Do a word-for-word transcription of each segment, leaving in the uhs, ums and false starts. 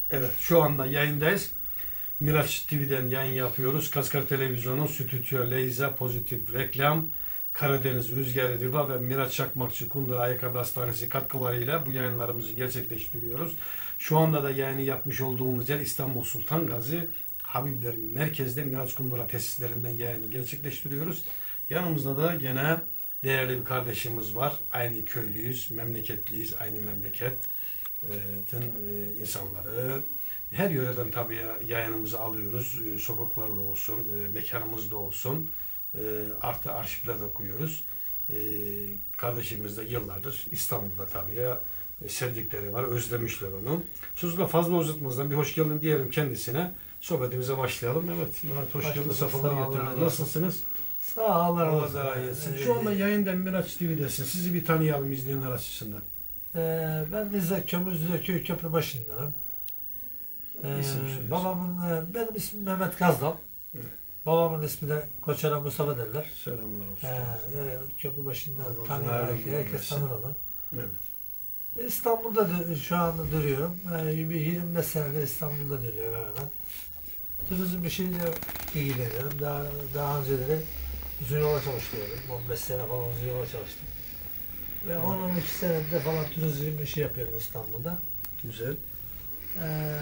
Evet, şu anda yayındayız. Miraç T V'den yayın yapıyoruz. Kaskar Televizyonu, Stüdyo Leyza, Pozitif Reklam, Karadeniz Rüzgarı Riva ve Miraç Çakmakçı Kundura Ayakkabı Hastanesi katkılarıyla bu yayınlarımızı gerçekleştiriyoruz. Şu anda da yayını yapmış olduğumuz yer İstanbul Sultan Gazi Habiblerin merkezde Miraç Kundura tesislerinden yayını gerçekleştiriyoruz. Yanımızda da gene değerli bir kardeşimiz var. Aynı köylüyüz, memleketliyiz, aynı memleketin insanları. Her yöreden tabii yayınımızı alıyoruz. Sokaklarda olsun, mekanımızda olsun. Artı arşivler de koyuyoruz. Kardeşimiz de yıllardır İstanbul'da tabii sevdikleri var, özlemişler onu. Sözü de fazla uzatmazdan bir hoş geldin diyelim kendisine. Sohbetimize başlayalım. Evet, Miraç hoş geldin, sefalar getirdin. Nasılsınız? Sağ ol, Allah razı olsun. Şu anda yayından Miraç T V'desin. Sizi bir tanıyalım izleyenler açısından. Ee, ben Rize Kömürcü'de köy köprü başındanım. Ee, babamın, benim ismim Mehmet Gazdal. Evet. Babamın ismi de Koçera Mustafa derler. Selamlar olsun. Ee, köprü başında tanıyor, herkes tanır onu. Evet. İstanbul'da şu anda duruyorum. Ee, yirmi beş senedir İstanbul'da duruyorum hemen. Turizm işiyle ilgileniyorum. Daha, daha önceleri uzun yola çalışıyordum. on beş sene falan uzun yola çalıştım. Ve on on iki senedir falan turizm işi yapıyorum İstanbul'da. Güzel. Ee,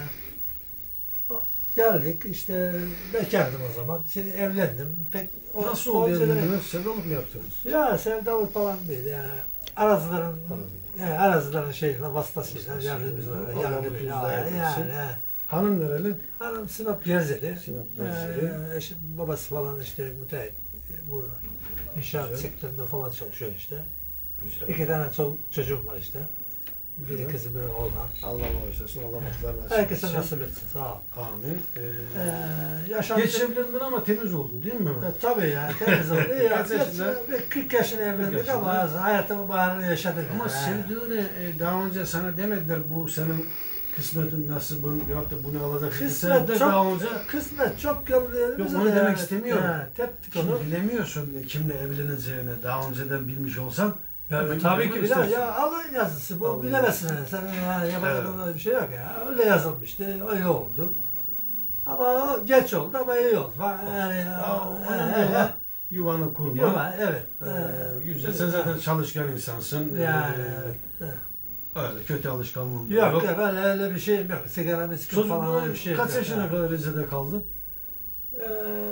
geldik işte bekardım o zaman. Şimdi evlendim. Pek o, nasıl oldu evlendiniz? Sevdalık mı yaptınız? Ya sevdalık falan değil. Yani arazıların yani arazıların şeyine vasıtasıyla yardımcıyla yardımıyla yani. yani. Hanım nereli? Hanım Sinop Gerzeli. Sinop Gerzeli. Ee, işte, babası falan işte müteahhit. Bu inşaat Güzel. sektöründe falan çalışıyor işte. Güzel. İki tane ço çocuğum var işte. Biri Güzel. kızı, biri oğlan. Allah bağışlasın, Allah mutlular nasip etsin. Herkese nasip etsin, sağ ol. Amin. Ee, ee, yaşantı... Geç evlendin ama temiz oldu değil mi? E, tabii yani temiz oldu. Kaç yaşında? kırk yaşında evlendik ama hayatımın baharını yaşadık. Ama yani. sevdiğini e, daha önce sana demediler bu senin kısmetin nasıl bunu veyahut da bunu alacaksın. Kısmet çok, daha önce... kısmet çok geldi. Yok onu demek yani. istemiyorum. Ha, teptik onu. Şimdi bilemiyorsun kimle evleneceğini daha önceden bilmiş olsan. Ya, tabii ki bilemez. Ya Allah'ın yazısı bu. Allah'ın bilemezsin yani. Senin yani yapamadığın evet. bir şey yok ya. Öyle yazılmıştı. Öyle oldu. Ama geç oldu ama iyi oldu. Yani, ya, yani, yuvanı kurma. Yuva, evet. Ee, güzel. Sen zaten çalışkan insansın. Yani ee, evet. Öyle kötü alışkanlığın yok. Yok ya ben öyle bir şeyim yok. Sigara miskin falan öyle bir şey yok. Kaç yaşına yani. kadar Rize'de kaldın? Ee,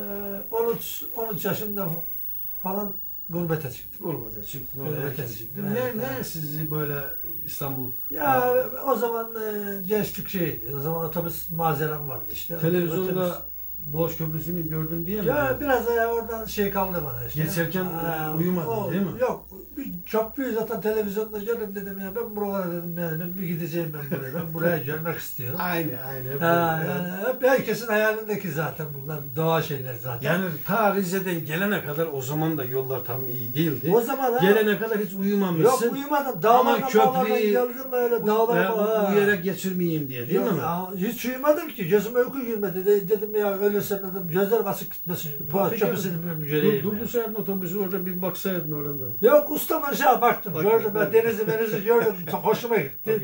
on üç yaşında falan gurbete çıktım. Gurbete çıktın. Gurbete çıktım. Ne, evet, ne evet. sizi böyle İstanbul? Ya ha. o zaman e, gençlik şeydi. O zaman otobüs malzemem vardı işte. Televizyonda otobüs... Boğaç Köprüsü'nü gördün diye mi? Ya biraz ya oradan şey kaldı bana işte. Geçerken ha, uyumadın o, değil mi? Yok. Köprüyü zaten televizyonda gördüm dedim ya ben buralara dedim yani ben bir gideceğim ben buraya. Ben buraya görmek istiyorum. Aynı aynı. Ha, yani hep herkesin hayalindeki zaten bunlar doğa şeyler zaten. Yani ta Rize'den gelene kadar o zaman da yollar tam iyi değildi. O zaman gelene kadar hiç uyumamışsın. Yok uyumadım. Dağlardan köprüyü geldim öyle dağlara. Uyuyarak geçirmeyeyim diye değil yok, mi? Hiç uyumadım ki. Gözüme uyku girmedi. De, dedim ya ölürsem dedim gözler basık gitmesin. Boğaç Köprüsü'nü göreyim. Dur bu seyahatin otobüsü orada bir baksaydın oradan. Yok ustam aşağı baktım. Bak, gördüm ben denizi denizi gördüm. Çok hoşuma gitti.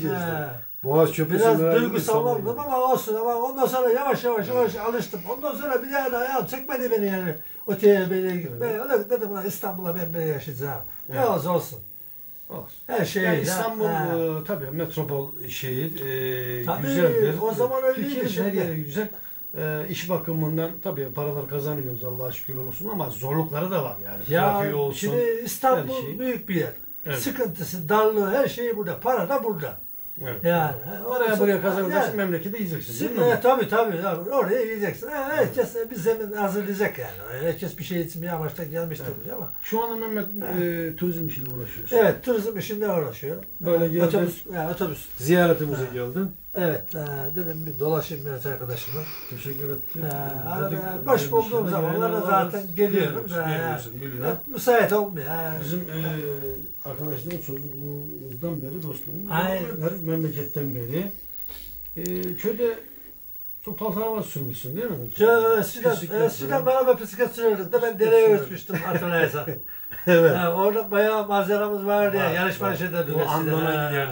Boğaç Köprüsü biraz duygusallandım ama olsun ama ondan sonra yavaş yavaş yavaş alıştım. Ondan sonra bir daha da ayağım çekmedi beni yani. Öteye böyle gitmeye. Evet. Dedim İstanbul'a ben böyle yaşayacağım. Evet. Ne olsun olsun. Olsun. Her şey. Yani İstanbul e, tabii metropol şehir e, tabii, güzeldir. O zaman öyleydi. Türkiye'nin her yeri güzel. E, iş bakımından tabii paralar kazanıyoruz Allah'a şükür olsun ama zorlukları da var yani. Ya, trafiği olsun. Şimdi İstanbul şey. büyük bir yer. Evet. Sıkıntısı, darlığı, her şeyi burada. Para da burada. Evet. Yani. Oraya buraya kazanacaksın, yani, memleketi yiyeceksin değil mi? E, tabii tabii. Yani, oraya yiyeceksin. Yani, herkes bir zemin hazırlayacak yani. Herkes bir şey için bir amaçla gelmiştir evet. buraya ama. Şu anda Mehmet e, turizm işiyle uğraşıyorsun. Evet, turizm işinde uğraşıyorum. Böyle yani, otobüs, yani, otobüs. Ziyaretimize ha. geldin. Evet, e, dedim bir dolaşayım biraz arkadaşımla. Teşekkür ettim. E, arada, boş bulduğum zamanlarda zaten geliyorum. Geliyorsun, biliyorum. Müsait olmuyor. Yani. Bizim e, arkadaşlarım çocukluğumuzdan beri dostluğumuz. Aynen. Memleketten beri. E, köyde çok fazla araba sürmüşsün değil mi? Eskiden, eskiden beraber bisiklet sürüyorduk da ben dereye ölçmüştüm hatırlayırsan. Evet. Yani orada bayağı malzememiz vardı ya, yarışma şeyde O Andon'a giderdik.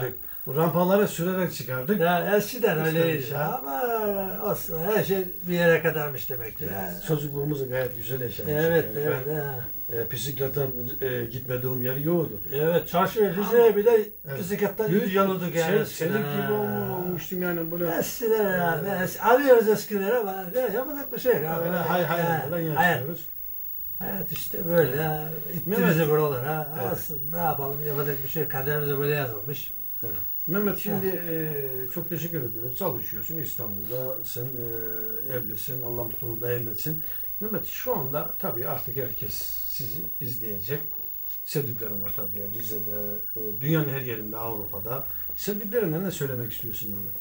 Bu rampalara sürerek çıkardık. Ya eskiden İşte öyleydi işte. ama olsun her şey bir yere kadarmış demektir. Yani. Çocukluğumuzu gayet güzel yaşamıştık. Evet, yani. evet. Ben ha. e, bisikletten e, gitmediğim yer yoktu. Evet, çarşı ve Rize'ye bile Evet. bisikletten Büyük- yürüyorduk yani. Sen, eskiden, senin gibi ha. olma- olmuştum yani böyle. Eskiden yani. Es arıyoruz eskileri ama ne yapacak bir şey yok. Böyle hay hay Ha, falan hayat, yaşıyoruz. hayat işte böyle. ha. İtti Mehmet- bizi buralara. Evet. Olsun ne yapalım yapacak bir şey yok. Kaderimize böyle yazılmış. Evet. Mehmet şimdi e, çok teşekkür ediyoruz. Çalışıyorsun İstanbul'da. Sen e, evlisin. Allah mutluluğunu daim etsin. Mehmet şu anda tabii artık herkes sizi izleyecek. Sevdiklerim var tabii ya. Rize'de, e, dünyanın her yerinde, Avrupa'da. Sevdiklerine ne söylemek istiyorsun Mehmet?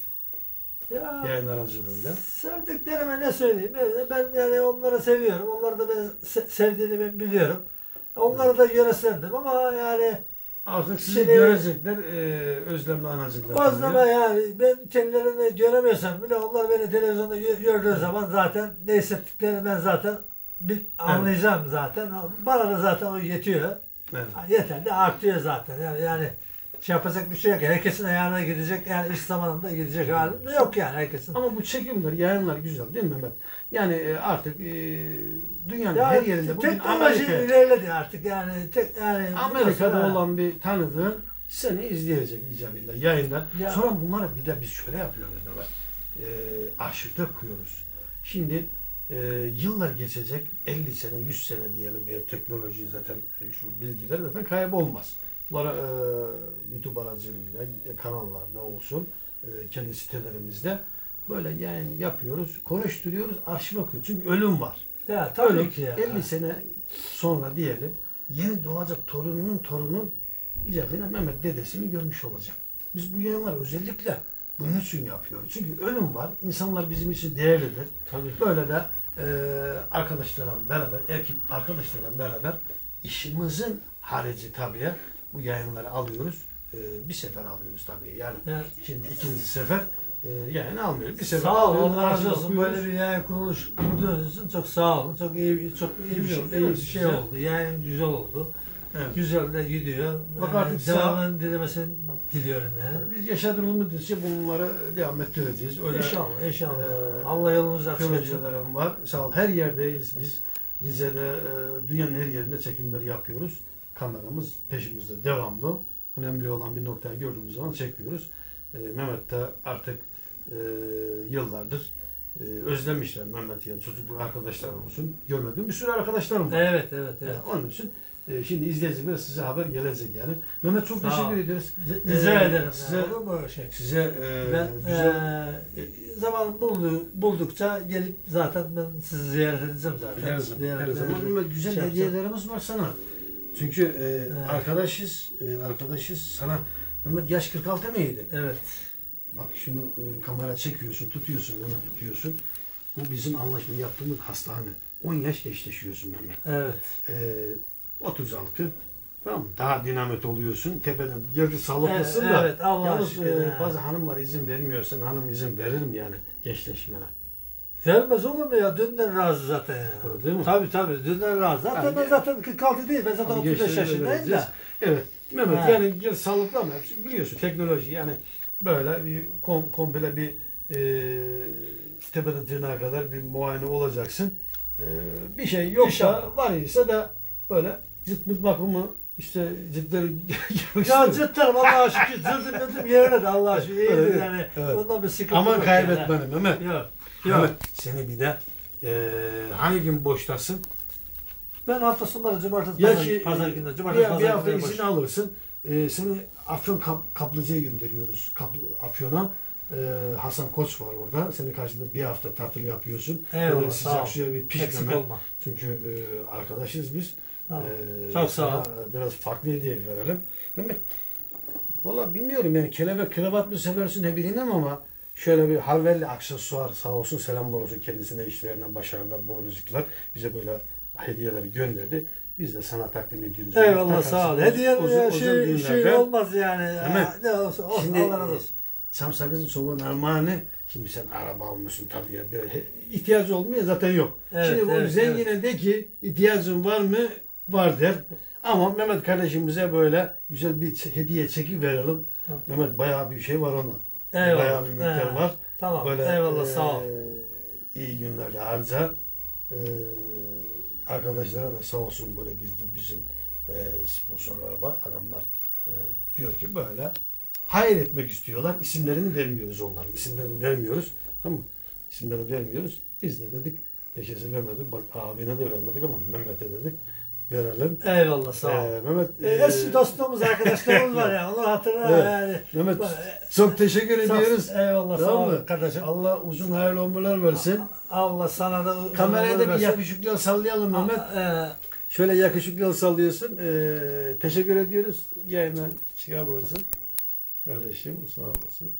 Ya, Yayın aracılığıyla. sevdiklerime ne söyleyeyim? Yani Ben yani onları seviyorum. Onlar da beni se- sevdiğini ben biliyorum. Onları da yönetsendim ama yani Artık sizi Şimdi- görecekler, e, özlemle anacıklar. bazlama yani ben kendilerini göremiyorsam bile onlar beni televizyonda gö- gördüğü zaman zaten ne hissettiklerini ben zaten bir anlayacağım zaten. Bana da zaten o yetiyor. Evet. Yeter de artıyor zaten. Yani, yani şey yapacak bir şey yok. Herkesin ayağına gidecek yani iş zamanında gidecek halim de yok yani herkesin. Ama bu çekimler, yayınlar güzel değil mi Mehmet? Yani e, artık e, dünyanın Ya, her yerinde bugün teknoloji Amerika, ilerledi artık yani. Tek, yani Amerika'da Ha. olan bir tanıdığın seni izleyecek icabında yayında. Ya. Sonra bunları bir de biz şöyle yapıyoruz Mehmet. E, arşivde koyuyoruz. Şimdi e, yıllar geçecek, elli sene, yüz sene diyelim bir teknoloji zaten e, şu bilgiler zaten kaybolmaz. Bunlara e, YouTube aracılığıyla, e, kanallarda olsun, e, kendi sitelerimizde böyle yayın yapıyoruz, konuşturuyoruz, arşiv okuyoruz. Çünkü ölüm var. Ya tabii Ölüm, ki ya. elli sene sonra diyelim, yeni doğacak torununun torunu icabına Mehmet dedesini görmüş olacak. Biz bu yayınları özellikle bunun için yapıyoruz. Çünkü ölüm var, insanlar bizim için değerlidir. Tabii. Böyle de e, arkadaşlarla beraber, erkek arkadaşlarla beraber işimizin harici tabii bu yayınları alıyoruz. E, bir sefer alıyoruz tabii. Yani Yani, şimdi ikinci sefer e, yayın almıyoruz. Bir sefer sağ olun, alıyoruz, Allah razı olsun. okuyoruz. Böyle bir yayın kuruluş kurduğunuz için çok sağ olun. Çok iyi, çok iyi bir Güzel, şey, değil iyi mi? bir şey Güzel. oldu. Yayın güzel oldu. Evet. Güzel de gidiyor. Bak Yani artık sağ- devamını dilemesini diliyorum yani. Biz yaşadığımız müddetçe bunları devam ettireceğiz. Öyle İnşallah, inşallah. e, Allah yolumuzu açık etsin. projelerim var. Sağ ol. Her yerdeyiz biz. Rize'de, e, dünyanın her yerinde çekimleri yapıyoruz. Kameramız peşimizde devamlı. Önemli olan bir noktayı gördüğümüz zaman çekiyoruz. E, Mehmet de artık e, yıllardır e, özlemişler Mehmet yani çocukluk arkadaşlar olsun. Görmediğim bir sürü arkadaşlarım var. Evet, evet, evet. Yani onun için e, şimdi izleyiciler size haber gelecek yani. Mehmet çok Sağ ol. teşekkür ediyoruz. Rica Ee, ederim. size- Yani, olur mu öyle şey? Size e, Ben güzel eee zaman buldu, buldukça gelip zaten ben sizi ziyaret edeceğim zaten. her zaman, Ziyaret her zaman edeceğim. Mehmet, güzel Şey hediyelerimiz var sana. Çünkü e, Evet. arkadaşız, e, arkadaşız sana. Mehmet yaş kırk altı mıydı? Evet. Bak şunu e, kamera çekiyorsun, tutuyorsun, Mehmet tutuyorsun. Bu bizim anlaşma yaptığımız hastane. on yaş eşleşiyorsun Mehmet. Evet. E, otuz altı. Tamam mı? Daha dinamit oluyorsun. Tepeden yarı sağlıklısın Evet, da. evet, Allah'a Yalnız şükür. e, bazı hanımlar izin vermiyor. Sen hanım izin verir mi yani gençleşmene? Vermez olur mu ya? Dünden razı zaten ya. Öyle değil mi? Tabii tabii. Dünden razı. Zaten Yani- ben zaten kırk altı değil. Ben zaten Ama otuz beş gençlere de yaşındayım vereceğiz. da. Evet. Mehmet Ha. yani ya sağlıklı ama biliyorsun teknoloji yani böyle bir kom, komple bir e, tepeden tırnağa kadar bir muayene olacaksın. E, bir şey yoksa İnşallah. var ise de böyle cilt mut bakımı işte ciltleri Ya cırtlarım Allah'a şükür. Zırdım yırdım yerine de Allah'a şükür. İyidir Evet, yani. evet. Ondan bir sıkıntı Aman yok kaybetme yani. Mehmet. Yok. Yok. Mehmet seni bir de e, hangi gün boştasın? Ben hafta sonları cumartesi Ya pazar, ki pazar günü. bir, Cumartesi bir pazar hafta günü izin boş. alırsın. E, seni Afyon Kap, Kaplıca'ya gönderiyoruz. Kaplı, Afyon'a. E, Hasan Koç var orada. Senin karşında bir hafta tatil yapıyorsun. Eyvallah, Böyle sağ sıcak ol. suya bir Eksik pişmeme. olma. Çünkü e, arkadaşız biz. Tamam. E, Çok sağ sana ol. Biraz farklı hediye verelim. Mehmet, valla bilmiyorum yani kelebek kravat mı seversin ne bileyim ama şöyle bir harvelli aksesuar sağ olsun selamlar olsun kendisine işlerinden başarılar, bol rızıklar bize böyle hediyeler gönderdi. Biz de sana takdim ediyoruz. Eyvallah Takarsın. sağ ol. O- Hediye o- ya, o- şey, özel şey günlerde- olmaz yani. Değil mi? Ya, ne olsun, olsun Şimdi Allah razı olsun. Çam sakızın çoban armağanı. Şimdi sen araba almışsın tabii ya. Böyle he- ihtiyacı olmuyor zaten yok. Evet, Şimdi bu evet, zengine de ki ihtiyacın var mı? Var der. Ama Mehmet kardeşimize böyle güzel bir ç- hediye çeki verelim. Tamam. Mehmet bayağı bir şey var ona. Eyvallah. Bayağı bir miktar He. var. Tamam. Böyle Eyvallah e, sağ ol. iyi günlerde harca. E, arkadaşlara da sağ olsun böyle gizli bizim e, sponsorlar var. Adamlar e, diyor ki böyle hayır etmek istiyorlar. İsimlerini vermiyoruz onların. İsimlerini vermiyoruz. Tamam mı? İsimlerini vermiyoruz. Biz de dedik herkese vermedik. Bak abine de vermedik ama Mehmet'e dedik. Verelim. Eyvallah sağ ol. Ee, Mehmet E, e, eski dostluğumuz, arkadaşlarımız var ya. Onun hatırına Evet. yani. Mehmet Bak, çok teşekkür sağ- ediyoruz. Eyvallah sağ Tamam ol mı? kardeşim. Allah uzun hayırlı ömürler versin. Allah sana da Kameraya da bir versin. yakışıklı sallayalım Mehmet. Ee, Şöyle yakışıklı sallıyorsun. Ee, teşekkür ediyoruz. Yayından çıkabilirsin. Kardeşim sağ olasın.